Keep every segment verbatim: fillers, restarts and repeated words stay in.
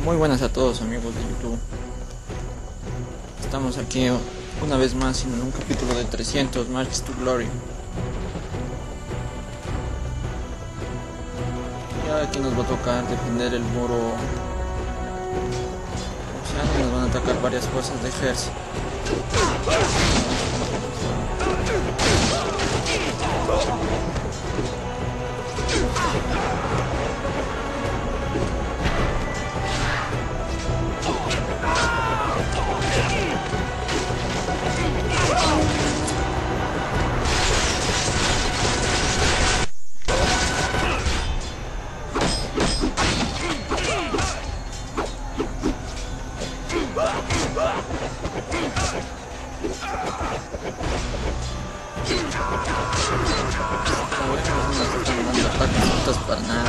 Muy buenas a todos amigos de YouTube. Estamos aquí una vez más en un capítulo de trescientos Marks to Glory. Y ahora aquí nos va a tocar defender el muro oceano. Nos van a atacar varias fuerzas de ejército. Para nada.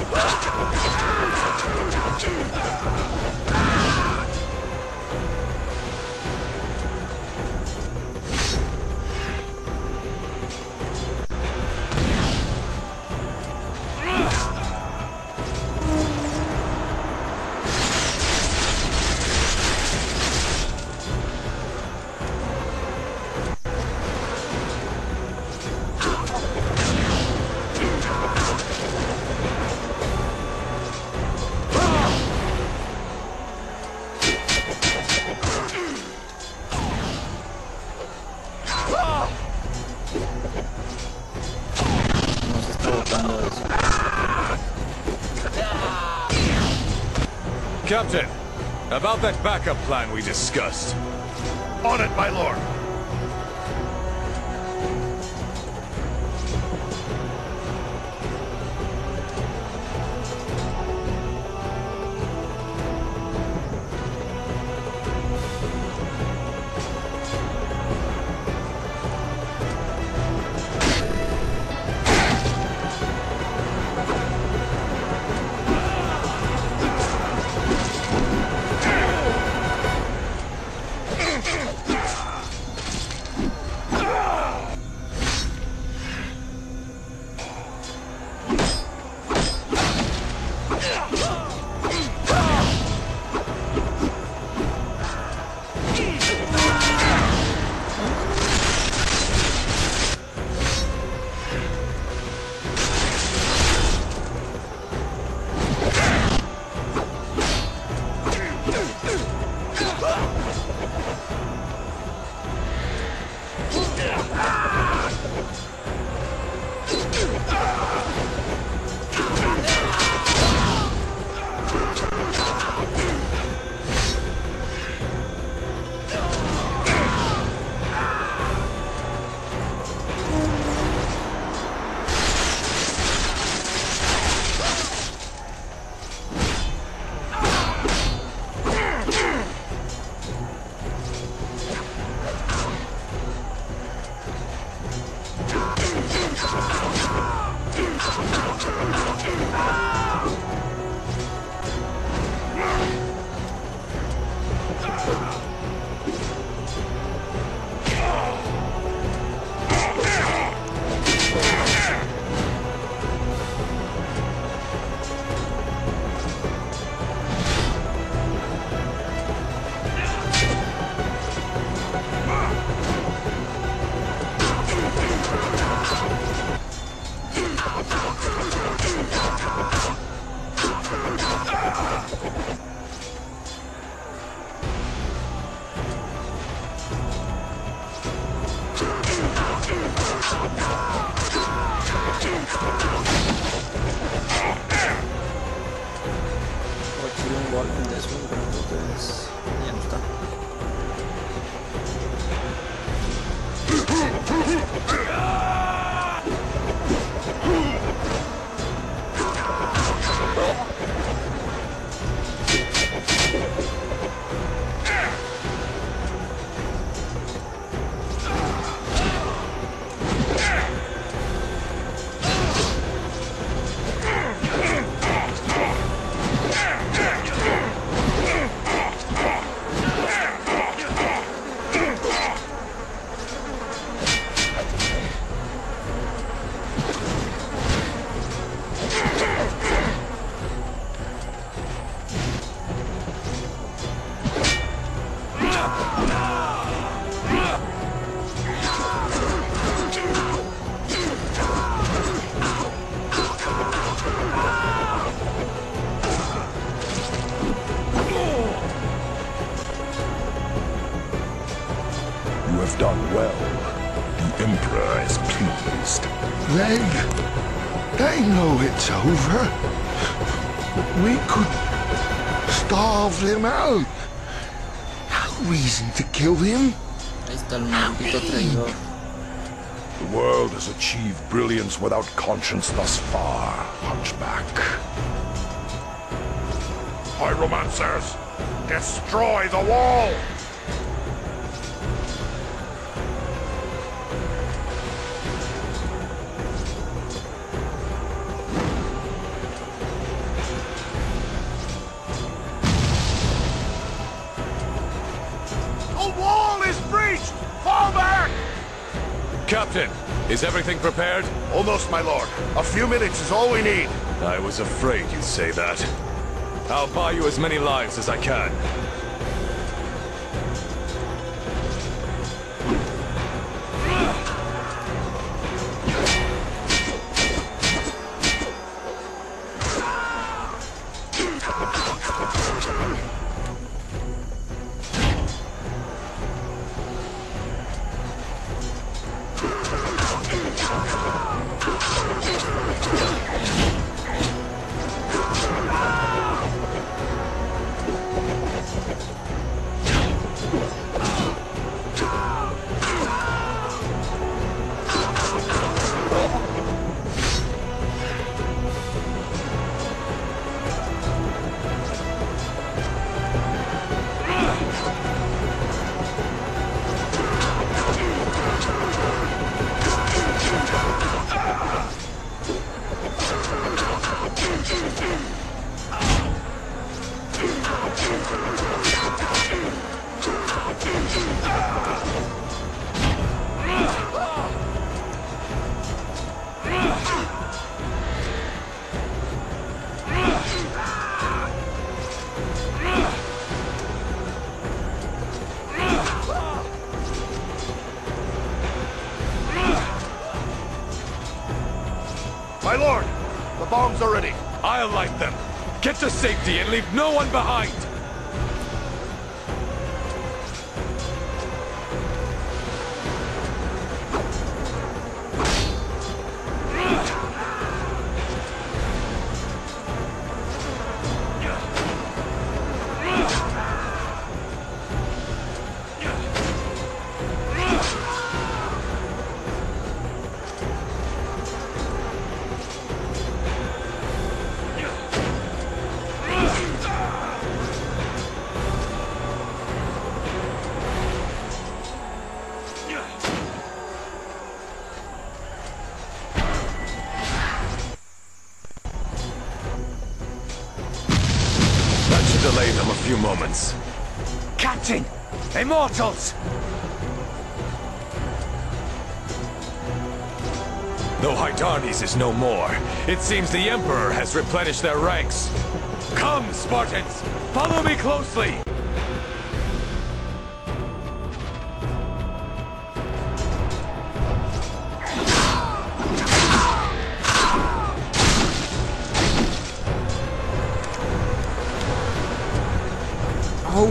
Captain, about that backup plan we discussed. On it, my lord. done well. The Emperor is pleased. They... they know it's over. We could starve them out. No reason to kill him. Ahí está el maldito traidor. The world has achieved brilliance without conscience thus far, Hunchback. Pyromancers, destroy the wall! The wall is breached! Fall back! Captain, is everything prepared? Almost, my lord. A few minutes is all we need. I was afraid you'd say that. I'll buy you as many lives as I can. My lord, the bombs are ready. I'll light them. Get to safety and leave no one behind! That should delay them a few moments. Captain! Immortals! Though Hydarnes is no more, it seems the Emperor has replenished their ranks. Come, Spartans! Follow me closely! ¡Au!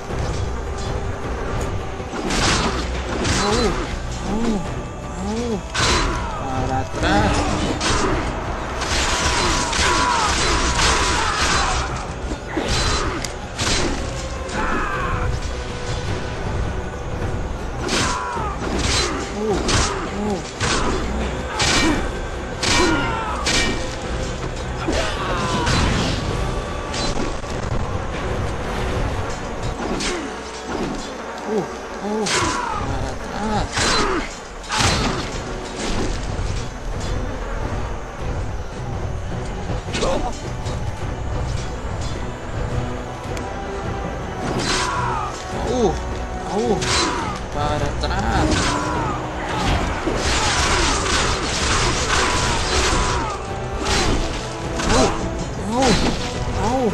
¡Au! ¡Au! ¡Au! ¡Para atrás! ¡Uh! ¡Uh! ¡Para atrás! ¡Uh! ¡Uh! ¡Uh!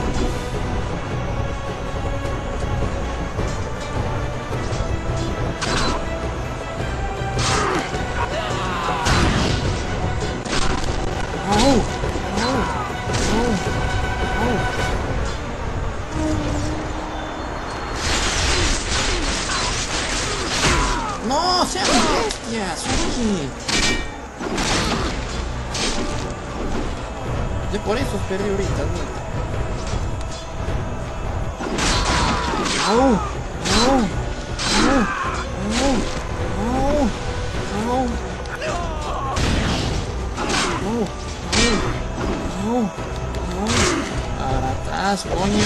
¡No! Yo por eso esperé ahorita, ¿no? ¡Au! ¡Au! ¡Au! ¡Au! ¡Au! ¡Au! ¡Au! ¡Au! ¡Para atrás, coño!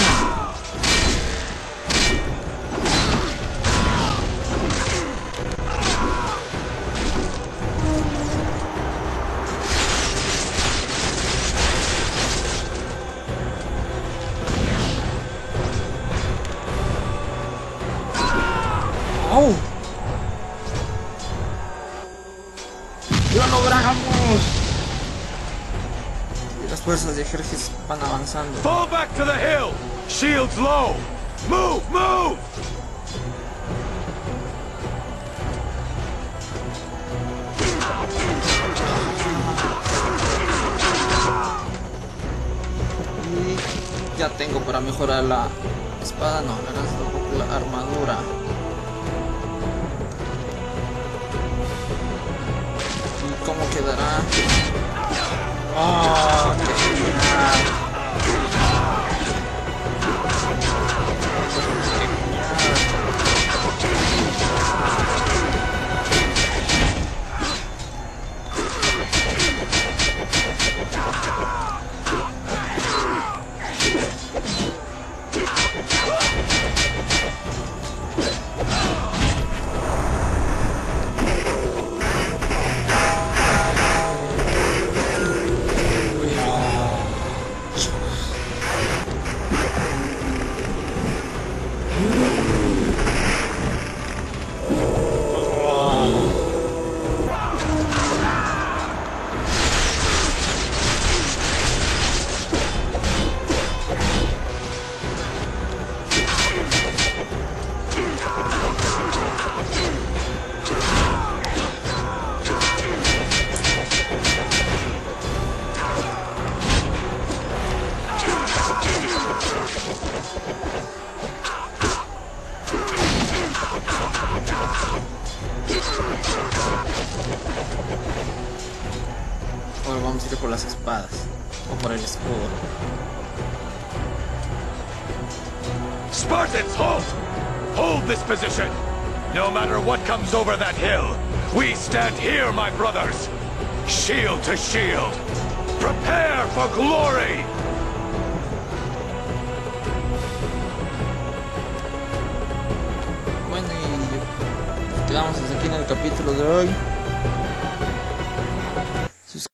¡Oh! ¡Lo logramos! Y las fuerzas de Jerjes van avanzando. Fall back to the hill! Shields low! Move! Move! Y ya tengo para mejorar la espada, no, la, la armadura. ¿Cómo quedará? ¡Oh, qué genial! Ahora vamos a ir por las espadas o por el escudo. Spartans, halt! Hold this position! No matter what comes over that hill, we stand here, my brothers! Shield to shield! Prepare for glory! Bueno, y quedamos hasta aquí en el capítulo de hoy.